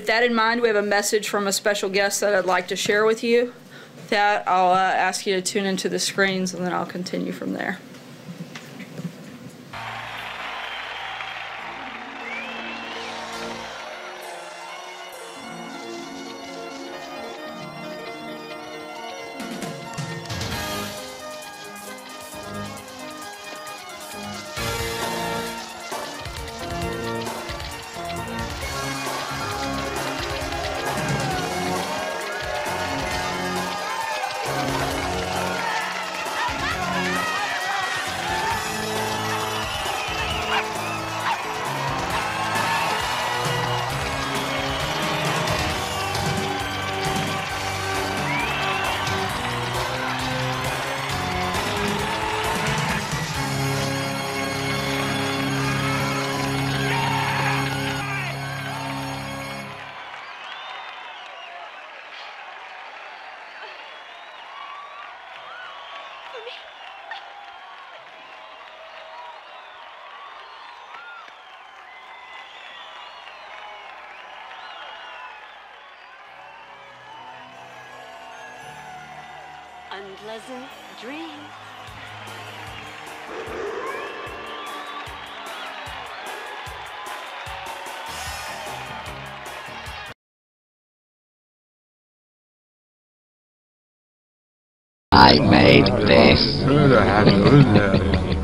With that in mind, we have a message from a special guest that I'd like to share with you. With that, I'll ask you to tune into the screens, and then I'll continue from there. Unpleasant dream. I made this.